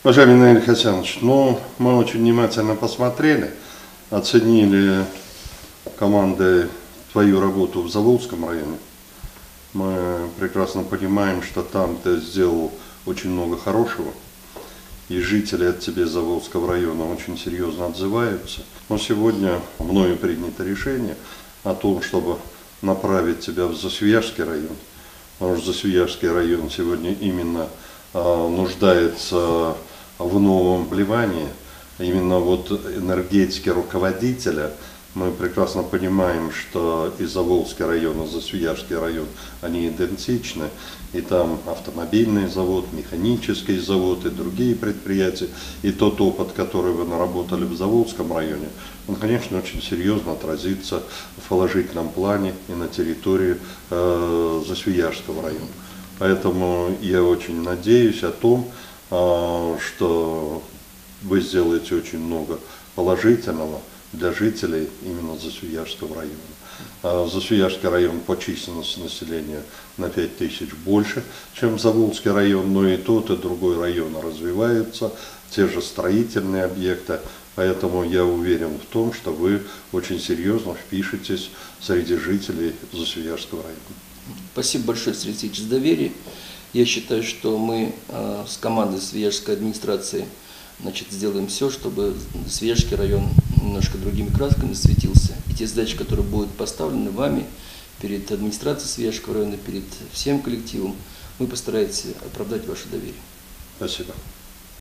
Уважаемый Наиль Хасянович, мы очень внимательно посмотрели, оценили командой твою работу в Заволжском районе. Мы прекрасно понимаем, что там ты сделал очень много хорошего, и жители от тебя Заволжского района очень серьезно отзываются. Но сегодня мною принято решение о том, чтобы направить тебя в Засвияжский район, потому что Засвияжский район сегодня именно нуждается в новом вливании, именно вот энергетики руководителя. Мы прекрасно понимаем, что и Заволжский район, и Засвияжский район, они идентичны, и там автомобильный завод, механический завод и другие предприятия, и тот опыт, который вы наработали в Заволжском районе, он, конечно, очень серьезно отразится в положительном плане и на территории Засвияжского района. Поэтому я очень надеюсь о том, что вы сделаете очень много положительного для жителей именно Засвияжского района. Засвияжский район по численности населения на 5000 больше, чем Заволжский район, но и тот, и другой район развиваются, те же строительные объекты, поэтому я уверен в том, что вы очень серьезно впишетесь среди жителей Засвияжского района. Спасибо большое, Сергей Алексеевич, за доверие. Я считаю, что мы с командой Свияжской администрации сделаем все, чтобы Свияжский район немножко другими красками светился. И те задачи, которые будут поставлены вами перед администрацией Свияжского района, перед всем коллективом, мы постараемся оправдать ваше доверие. Спасибо.